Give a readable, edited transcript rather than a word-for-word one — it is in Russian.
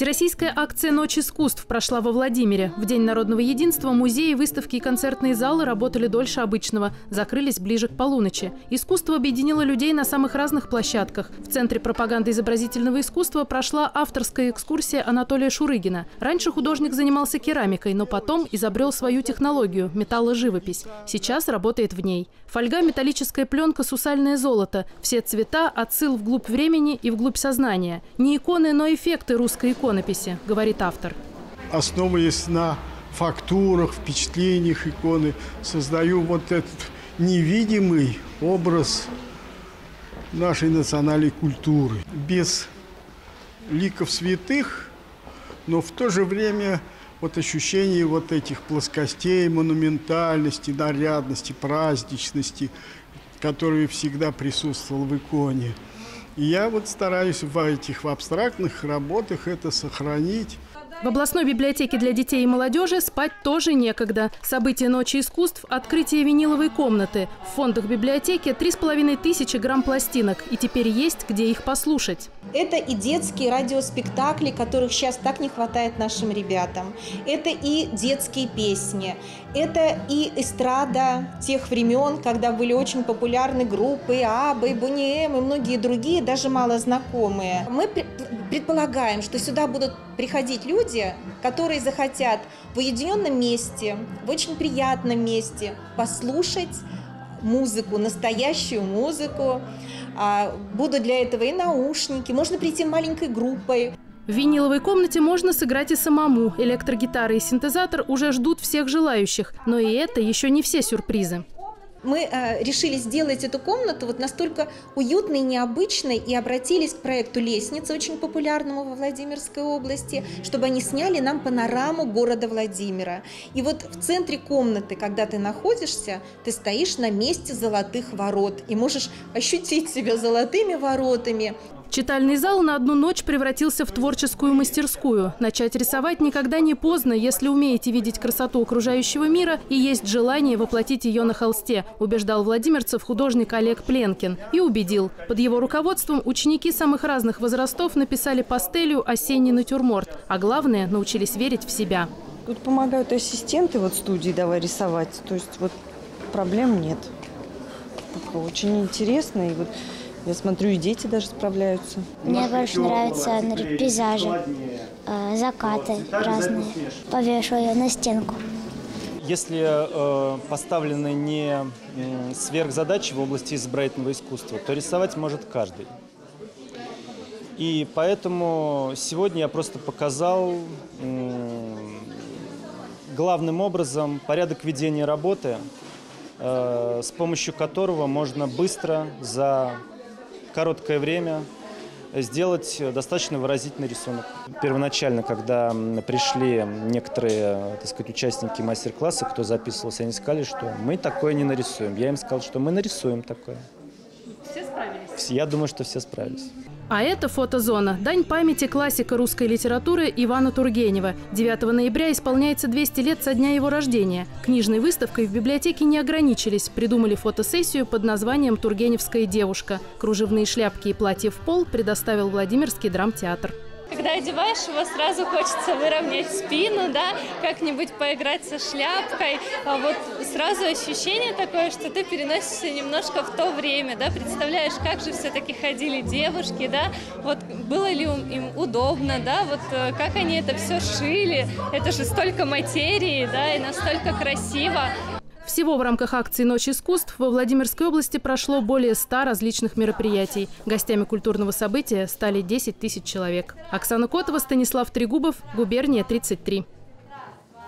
Всероссийская акция «Ночь искусств» прошла во Владимире. В День народного единства музеи, выставки и концертные залы работали дольше обычного, закрылись ближе к полуночи. Искусство объединило людей на самых разных площадках. В Центре пропаганды изобразительного искусства прошла авторская экскурсия Анатолия Шурыгина. Раньше художник занимался керамикой, но потом изобрел свою технологию – металложивопись. Сейчас работает в ней. Фольга, металлическая пленка, сусальное золото. Все цвета – отсыл вглубь времени и вглубь сознания. Не иконы, но эффекты русской иконописи, говорит автор. Основываясь на фактурах, впечатлениях иконы, создаю вот этот невидимый образ нашей национальной культуры. Без ликов святых, но в то же время вот ощущение вот этих плоскостей, монументальности, нарядности, праздничности, которые всегда присутствовал в иконе. И я вот стараюсь в этих абстрактных работах это сохранить. В областной библиотеке для детей и молодежи спать тоже некогда. Событие «Ночи искусств» – открытие виниловой комнаты. В фондах библиотеки 3500 грамм пластинок. И теперь есть где их послушать. Это и детские радиоспектакли, которых сейчас так не хватает нашим ребятам. Это и детские песни. Это и эстрада тех времен, когда были очень популярны группы Абба, и Boney M и многие другие, даже малознакомые. Мы предполагаем, что сюда будут приходить люди, которые захотят в уединенном месте, в очень приятном месте послушать музыку, настоящую музыку. Будут для этого и наушники, можно прийти маленькой группой. В виниловой комнате можно сыграть и самому. Электрогитара и синтезатор уже ждут всех желающих. Но и это еще не все сюрпризы. Мы решили сделать эту комнату вот настолько уютной, необычной и обратились к проекту «Лестница», очень популярному во Владимирской области, чтобы они сняли нам панораму города Владимира. И вот в центре комнаты, когда ты находишься, ты стоишь на месте золотых ворот и можешь ощутить себя золотыми воротами. Читальный зал на одну ночь превратился в творческую мастерскую. Начать рисовать никогда не поздно, если умеете видеть красоту окружающего мира и есть желание воплотить ее на холсте, убеждал владимирцев художник Олег Пленкин. И убедил. Под его руководством ученики самых разных возрастов написали пастелью осенний натюрморт. А главное, научились верить в себя. Тут помогают ассистенты вот студии «Давай рисовать». То есть вот проблем нет. Очень интересно. И вот я смотрю, и дети даже справляются. Мне больше нравятся пейзажи, закаты разные. Повешу ее на стенку. Если поставлены не сверхзадачи в области изобразительного искусства, то рисовать может каждый. И поэтому сегодня я просто показал главным образом порядок ведения работы, с помощью которого можно быстро за короткое время сделать достаточно выразительный рисунок. Первоначально, когда пришли некоторые, так сказать, участники мастер-класса, кто записывался, они сказали, что мы такое не нарисуем. Я им сказал, что мы нарисуем такое. Все справились? Я думаю, что все справились. А это фотозона. Дань памяти классика русской литературы Ивана Тургенева. 9 ноября исполняется 200 лет со дня его рождения. Книжной выставкой в библиотеке не ограничились. Придумали фотосессию под названием «Тургеневская девушка». Кружевные шляпки и платья в пол предоставил Владимирский драмтеатр. Когда одеваешь его, сразу хочется выровнять спину, да, как-нибудь поиграть со шляпкой. А вот сразу ощущение такое, что ты переносишься немножко в то время, да, представляешь, как же все-таки ходили девушки, да, вот было ли им удобно, да, вот как они это все шили, это же столько материи, да, и настолько красиво. Всего в рамках акции «Ночь искусств» во Владимирской области прошло более 100 различных мероприятий. Гостями культурного события стали 10 000 человек. Оксана Котова, Станислав Трегубов, губерния 33.